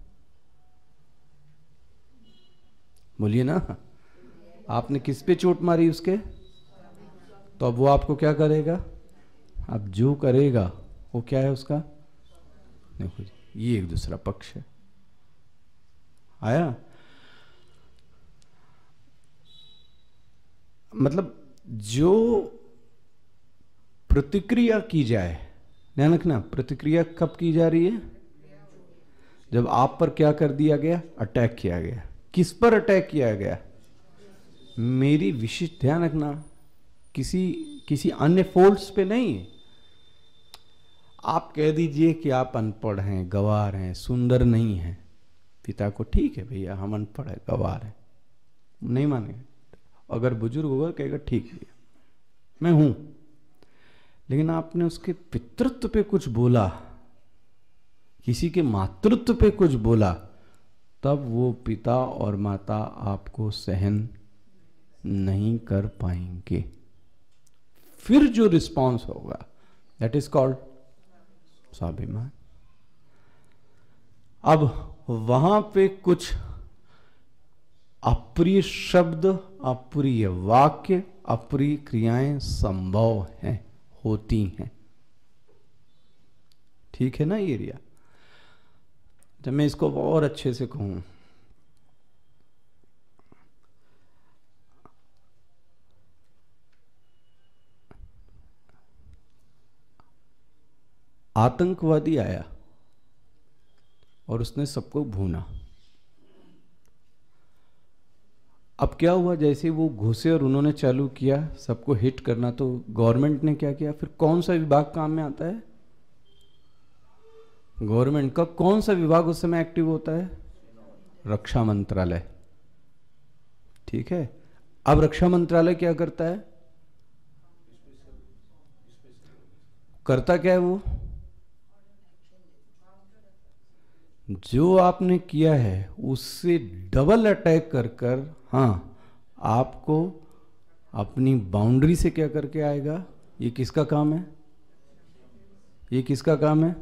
बोलिए ना, आपने किस पे चोट मारी? उसके। तो अब वो आपको क्या करेगा? अब जो करेगा वो क्या है उसका? देखो, ये एक दूसरा पक्ष है। आया? मतलब जो प्रतिक्रिया की जाए, ध्यान रखना, प्रतिक्रिया कब की जा रही है? जब आप पर क्या कर दिया गया? अटैक किया गया। किस पर अटैक किया गया? मेरी विशिष्ट, ध्यान रखना, किसी अन्य फोर्स पे नहीं। आप कह दीजिए कि आप अनपढ़ हैं, गंवार हैं, सुंदर नहीं हैं, पिता को ठीक है भैया हम अनपढ़ है, गंवार है, नहीं मानेंगे। अगर बुजुर्ग होगा कहेगा ठीक है मैं हूं। लेकिन आपने उसके पितृत्व पे कुछ बोला, किसी के मातृत्व पे कुछ बोला, तब वो पिता और माता आपको सहन नहीं कर पाएंगे। फिर जो रिस्पॉन्स होगा, दैट इज कॉल्ड स्वाभिमान। अब वहां पे कुछ अप्रिय शब्द, अप्रिय वाक्य, अप्रिय क्रियाएं संभव हैं, होती हैं। ठीक है ना ये एरिया? जब मैं इसको और अच्छे से कहूं, आतंकवादी आया और उसने सबको भूना। अब क्या हुआ? जैसे वो घुसे और उन्होंने चालू किया सबको हिट करना, तो गवर्नमेंट ने क्या किया? फिर कौन सा विभाग काम में आता है? गवर्नमेंट का कौन सा विभाग उस समय एक्टिव होता है? रक्षा मंत्रालय। ठीक है। अब रक्षा मंत्रालय क्या करता है? करता क्या है? वो जो आपने किया है उससे डबल अटैक कर कर, हाँ, आपको अपनी बाउंड्री से क्या करके आएगा? ये किसका काम है? ये किसका काम है?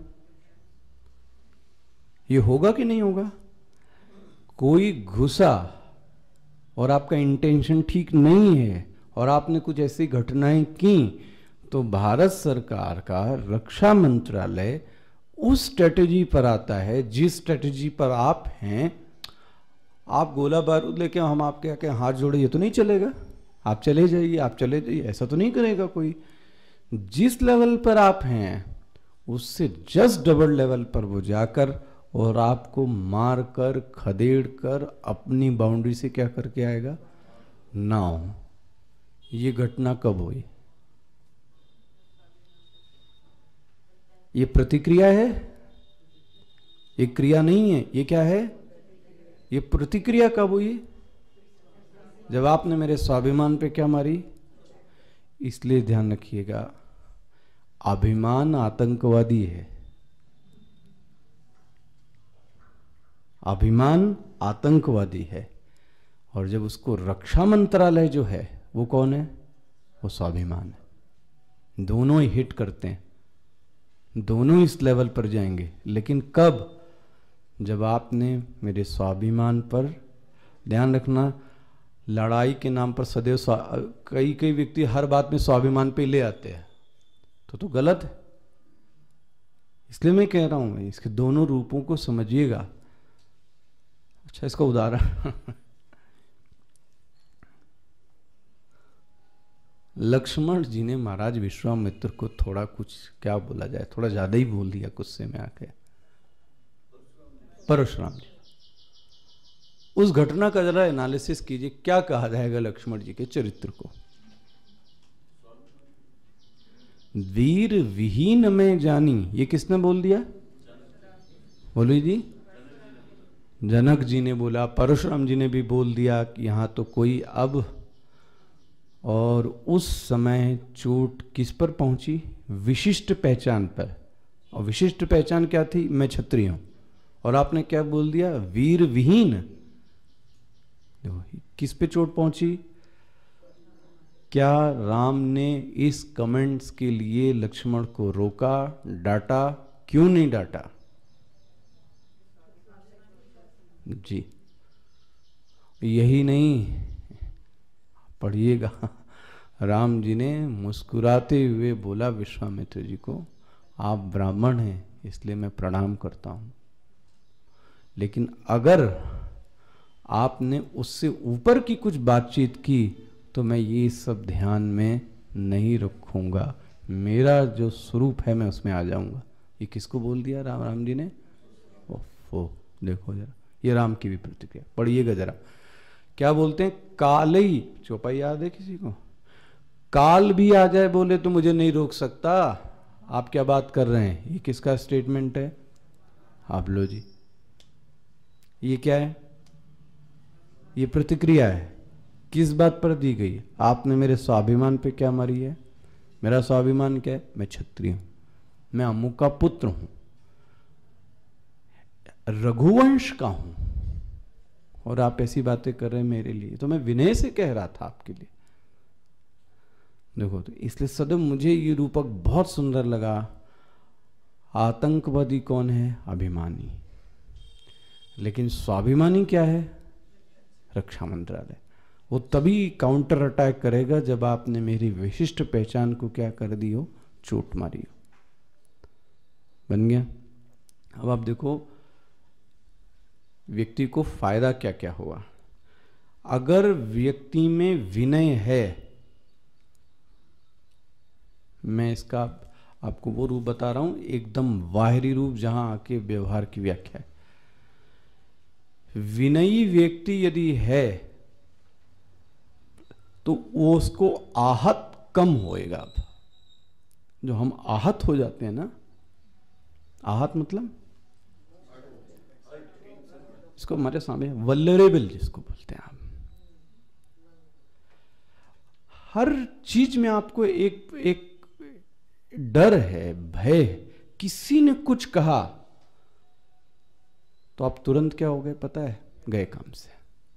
ये होगा कि नहीं होगा? कोई घुसा और आपका इंटेंशन ठीक नहीं है और आपने कुछ ऐसी घटनाएं की, तो भारत सरकार का रक्षा मंत्रालय उस स्ट्रेटेजी पर आता है जिस स्ट्रेटेजी पर आप हैं। आप गोला बारूद लेके हम आपके आके हाथ जोड़े, ये तो नहीं चलेगा। आप चले जाइए, आप चले जाइए, ऐसा तो नहीं करेगा कोई। जिस लेवल पर आप हैं उससे जस्ट डबल लेवल पर वो जाकर और आपको मार कर खदेड़ कर अपनी बाउंड्री से क्या करके आएगा, ना हो। ये घटना कब हुई? ये प्रतिक्रिया है, ये क्रिया नहीं है। ये क्या है? ये प्रतिक्रिया कब हुई? जब आपने मेरे स्वाभिमान पे क्या मारी। इसलिए ध्यान रखिएगा, अभिमान आतंकवादी है। अभिमान आतंकवादी है। और जब उसको रक्षा मंत्रालय जो है वो कौन है? वो स्वाभिमान है। दोनों ही हिट करते हैं, दोनों इस लेवल पर जाएंगे। लेकिन कब? जब आपने मेरे स्वाभिमान पर, ध्यान रखना, लड़ाई के नाम पर सदैव कई व्यक्ति हर बात में स्वाभिमान पे ले आते हैं, तो गलत है। इसलिए मैं कह रहा हूं इसके दोनों रूपों को समझिएगा। अच्छा, इसका उदाहरण लक्ष्मण जी ने महाराज विश्वामित्र को थोड़ा कुछ, क्या बोला जाए, थोड़ा ज्यादा ही बोल दिया गुस्से में आके। परशुराम जी, उस घटना का जरा एनालिसिस कीजिए, क्या कहा जाएगा लक्ष्मण जी के चरित्र को? वीर विहीन में जानी, ये किसने बोल दिया? बोलो जी। जनक जी ने बोला, परशुराम जी ने भी बोल दिया कि यहां तो कोई अब। और उस समय चोट किस पर पहुंची? विशिष्ट पहचान पर। और विशिष्ट पहचान क्या थी? मैं क्षत्रिय हूं। और आपने क्या बोल दिया? वीर विहीन। किस पे चोट पहुंची? क्या राम ने इस कमेंट्स के लिए लक्ष्मण को रोका, डांटा? क्यों नहीं डांटा? जी, यही नहीं, पढ़िएगा। राम जी ने मुस्कुराते हुए बोला विश्वामित्र जी को, आप ब्राह्मण हैं इसलिए मैं प्रणाम करता हूं, लेकिन अगर आपने उससे ऊपर की कुछ बातचीत की तो मैं ये सब ध्यान में नहीं रखूंगा, मेरा जो स्वरूप है मैं उसमें आ जाऊंगा। ये किसको बोल दिया राम जी ने? ओफो, देखो जरा, ये राम की भी प्रतिक्रिया। पढ़िएगा जरा, क्या बोलते हैं? कालई, चौपाई याद है किसी को? काल भी आ जाए बोले तो मुझे नहीं रोक सकता। आप क्या बात कर रहे हैं? ये किसका स्टेटमेंट है? आप लो जी। ये क्या है? ये प्रतिक्रिया है। किस बात पर दी गई? आपने मेरे स्वाभिमान पे क्या मारी है? मेरा स्वाभिमान क्या है? मैं क्षत्रिय हूं, मैं अमुक का पुत्र हूं, रघुवंश का हूं, और आप ऐसी बातें कर रहे हैं मेरे लिए। तो मैं विनय से कह रहा था आपके लिए। देखो, तो इसलिए सदैव मुझे ये रूपक बहुत सुंदर लगा। आतंकवादी कौन है? अभिमानी। लेकिन स्वाभिमानी क्या है? रक्षा मंत्रालय। वो तभी काउंटर अटैक करेगा जब आपने मेरी विशिष्ट पहचान को क्या कर दी हो? चोट मारी हो। बन गया? अब आप देखो व्यक्ति को फायदा क्या क्या हुआ। अगर व्यक्ति में विनय है, मैं इसका आपको वो रूप बता रहा हूं, एकदम बाहरी रूप जहां आके व्यवहार की व्याख्या है। विनयी व्यक्ति यदि है तो वो उसको आहत कम होएगा। अब जो हम आहत हो जाते हैं ना, आहत मतलब इसको हमारे सामने वल्नरेबल जिसको बोलते हैं आप। हर चीज में आपको एक डर है, भय। किसी ने कुछ कहा तो आप तुरंत क्या हो गए पता है? गए काम से।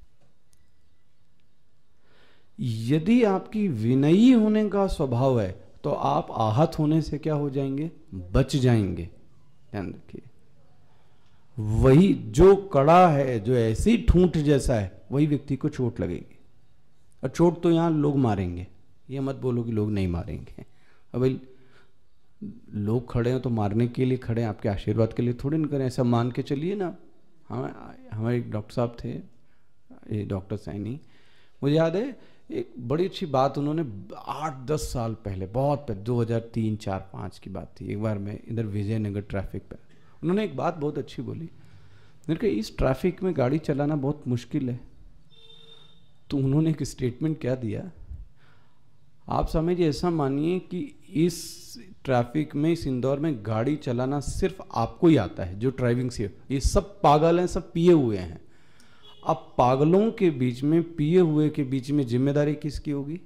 यदि आपकी विनयी होने का स्वभाव है तो आप आहत होने से क्या हो जाएंगे? बच जाएंगे। ध्यान रखिए, वही जो कड़ा है, जो ऐसी ठूंठ जैसा है, वही व्यक्ति को चोट लगेगी। और चोट तो यहां लोग मारेंगे, ये मत बोलो कि लोग नहीं मारेंगे। अब भाई लोग खड़े हैं तो मारने के लिए खड़े हैं, आपके आशीर्वाद के लिए थोड़ी ना करें। ऐसा मान के चलिए ना। हमारे एक डॉक्टर साहब थे, ये डॉक्टर सैनी, मुझे याद है एक बड़ी अच्छी बात उन्होंने 8-10 साल पहले, बहुत पहले, 2003, 4, 5 की बात थी। एक बार मैं इधर विजयनगर ट्रैफिक पे, उन्होंने एक बात बहुत अच्छी बोली। मेरे को इस ट्रैफिक में गाड़ी चलाना बहुत मुश्किल है। तो उन्होंने एक स्टेटमेंट क्या दिया, आप समझिए, ऐसा मानिए कि इस ट्रैफिक में, इस इंदौर में गाड़ी चलाना सिर्फ आपको ही आता है जो ड्राइविंग से, ये सब पागल हैं, सब पिए हुए हैं। अब पागलों के बीच में, पिए हुए के बीच में जिम्मेदारी किसकी होगी?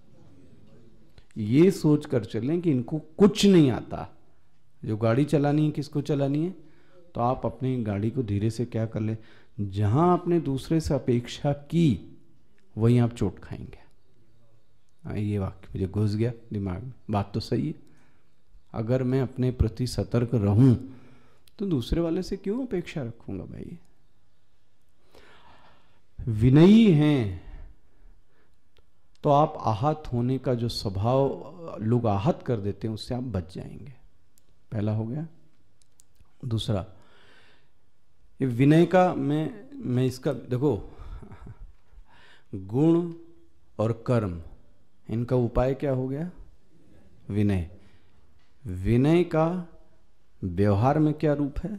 ये सोच कर चलें कि इनको कुछ नहीं आता। जो गाड़ी चलानी है किसको चलानी है? तो आप अपनी गाड़ी को धीरे से क्या कर ले, जहां आपने दूसरे से अपेक्षा की वहीं आप चोट खाएंगे। ये वाक्य मुझे घुस गया दिमाग में, बात तो सही है। अगर मैं अपने प्रति सतर्क रहूं तो दूसरे वाले से क्यों अपेक्षा रखूंगा भाई? विनयी हैं तो आप आहत होने का जो स्वभाव लोग आहत कर देते हैं उससे आप बच जाएंगे। पहला हो गया। दूसरा, ये विनय का मैं इसका देखो, गुण और कर्म, इनका उपाय क्या हो गया? विनय। विनय का व्यवहार में क्या रूप है?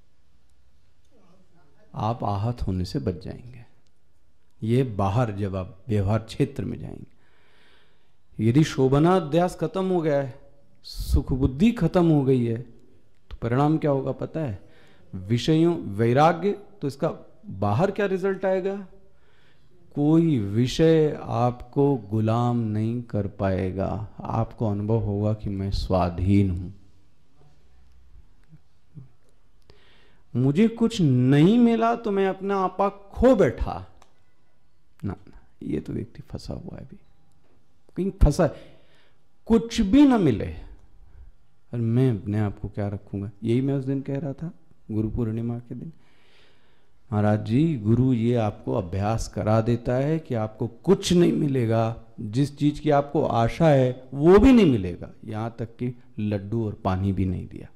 आप आहत होने से बच जाएंगे। ये बाहर जब आप व्यवहार क्षेत्र में जाएंगे। यदि शोभनाध्यास खत्म हो गया है, सुख बुद्धि खत्म हो गई है, तो परिणाम क्या होगा पता है? विषयों, वैराग्य। तो इसका बाहर क्या रिजल्ट आएगा? कोई विषय आपको गुलाम नहीं कर पाएगा। आपको अनुभव होगा कि मैं स्वाधीन हूं। मुझे कुछ नहीं मिला तो मैं अपना आपा खो बैठा ना, ये तो व्यक्ति फंसा हुआ है। अभी कहीं फंसा है, कुछ भी ना मिले और मैं अपने आप को क्या रखूंगा? यही मैं उस दिन कह रहा था, गुरु पूर्णिमा के दिन। महाराज जी, गुरु ये आपको अभ्यास करा देता है कि आपको कुछ नहीं मिलेगा, जिस चीज की आपको आशा है वो भी नहीं मिलेगा, यहां तक कि लड्डू और पानी भी नहीं दिया।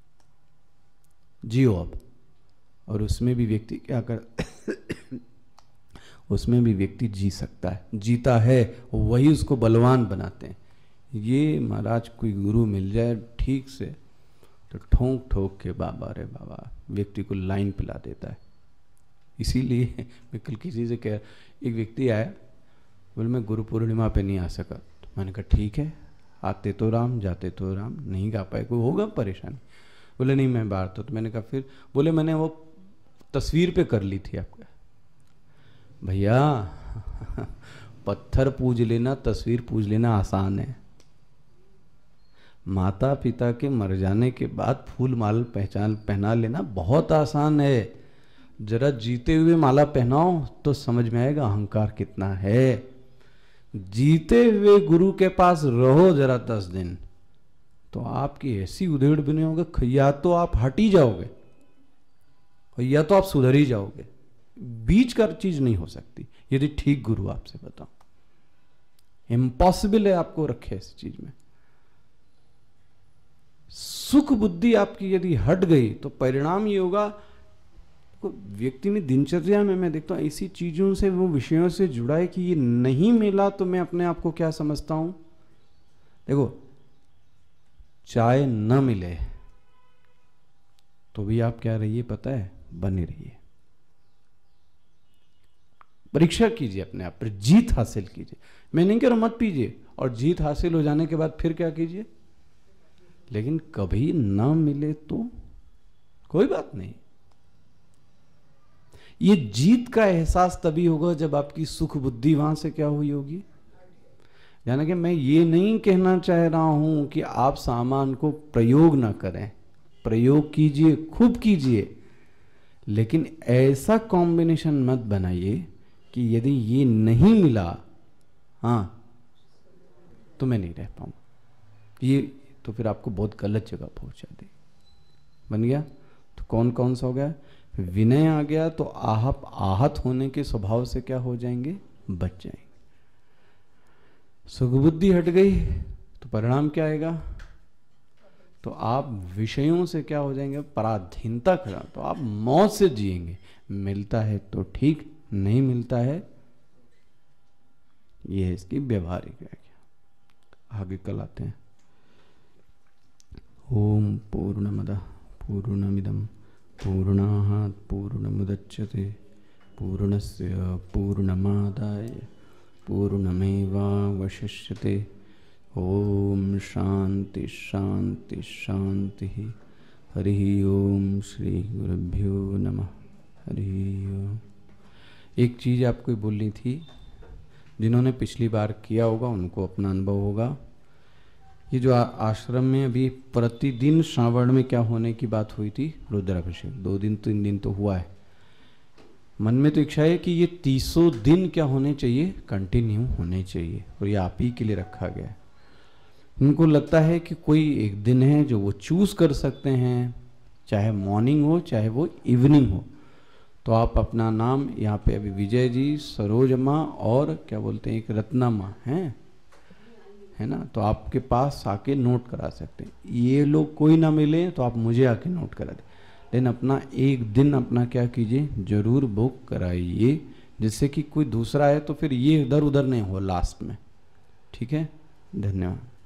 जियो अब। और उसमें भी व्यक्ति क्या कर उसमें भी व्यक्ति जी सकता है, जीता है, वही उसको बलवान बनाते हैं। ये महाराज कोई गुरु मिल जाए ठीक से तो ठोक ठोक के बाबा रे बाबा व्यक्ति को लाइन पिला देता है। इसीलिए मैं कल किसी से कह, एक व्यक्ति आया, बोले मैं गुरु पूर्णिमा पे नहीं आ सका। तो मैंने कहा ठीक है, आते तो राम जाते तो राम, नहीं गा पाए, कोई होगा परेशानी? बोले नहीं मैं बाहर तो मैंने कहा फिर? बोले मैंने वो तस्वीर पे कर ली थी आपका। भैया पत्थर पूज लेना, तस्वीर पूज लेना आसान है। माता पिता के मर जाने के बाद फूल माला पहना लेना बहुत आसान है। जरा जीते हुए माला पहनाओ तो समझ में आएगा अहंकार कितना है। जीते हुए गुरु के पास रहो जरा 10 दिन, तो आपकी ऐसी उधेड़ बने होगे, या तो आप हट ही जाओगे या तो आप सुधर ही जाओगे। बीच का चीज नहीं हो सकती यदि ठीक गुरु आपसे बताओ। इम्पॉसिबल है आपको रखे इस चीज में। सुख बुद्धि आपकी यदि हट गई तो परिणाम ये होगा, व्यक्ति में दिनचर्या में मैं देखता हूं ऐसी चीजों से, वो विषयों से जुड़ा है कि ये नहीं मिला तो मैं अपने आप को क्या समझता हूं। देखो, चाय न मिले तो भी आप क्या रहिए पता है, बने रहिए। परीक्षा कीजिए अपने आप पर, जीत हासिल कीजिए। मैं नहीं कह रहा मत पीजिए, और जीत हासिल हो जाने के बाद फिर क्या कीजिए, लेकिन कभी ना मिले तो कोई बात नहीं। ये जीत का एहसास तभी होगा जब आपकी सुख बुद्धि वहां से क्या हुई होगी। यानी कि मैं ये नहीं कहना चाह रहा हूं कि आप सामान को प्रयोग ना करें, प्रयोग कीजिए, खूब कीजिए, लेकिन ऐसा कॉम्बिनेशन मत बनाइए कि यदि ये नहीं मिला हाँ तो मैं नहीं रह पाऊंगा। ये तो फिर आपको बहुत गलत जगह पहुंचा दे। बन गया? तो कौन कौन सा हो गया? विनय आ गया तो आप आहत होने के स्वभाव से क्या हो जाएंगे, बच जाएंगे। सुख बुद्धि हट गई तो परिणाम क्या आएगा, तो आप विषयों से क्या हो जाएंगे, पराधीनता खड़ा, तो आप मौत से जिएंगे। मिलता है तो ठीक, नहीं मिलता है ये है इसकी व्यवहारिक व्याख्या। आगे कल आते हैं। ओम पूर्णमदः पूर्णमिदं पूर्णात् पूर्णमुदच्यते पूर्णस्य पूर्णमादाय पूर्णमेवावशिष्यते। ओम शांति शांति शांति। हरि ओम श्री गुरुभ्यो नमः। हरि ओम। एक चीज़ आपको बोलनी थी, जिन्होंने पिछली बार किया होगा उनको अपना अनुभव होगा। ये जो आश्रम में अभी प्रतिदिन श्रावण में क्या होने की बात हुई थी, रुद्राभिषेक 2 दिन 3 दिन तो हुआ है। मन में तो इच्छा है कि ये 300 दिन क्या होने चाहिए, कंटिन्यू होने चाहिए, और ये आप ही के लिए रखा गया है। उनको लगता है कि कोई एक दिन है जो वो चूज कर सकते हैं, चाहे मॉर्निंग हो चाहे वो इवनिंग हो। तो आप अपना नाम यहाँ पे अभी विजय जी, सरोज माँ और क्या बोलते हैं एक रत्ना माँ हैं, है ना, तो आपके पास आके नोट करा सकते हैं। ये लोग कोई ना मिले तो आप मुझे आके नोट करा दें, लेकिन अपना एक दिन अपना क्या कीजिए, जरूर बुक कराइए, जिससे कि कोई दूसरा है तो फिर ये इधर उधर नहीं हो लास्ट में। ठीक है, धन्यवाद।